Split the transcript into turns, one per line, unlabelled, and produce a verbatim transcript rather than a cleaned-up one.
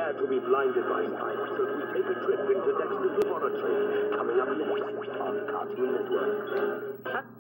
prepare to be blinded by science as we take a trip into Dexter's laboratory, coming up next on Cartoon Network.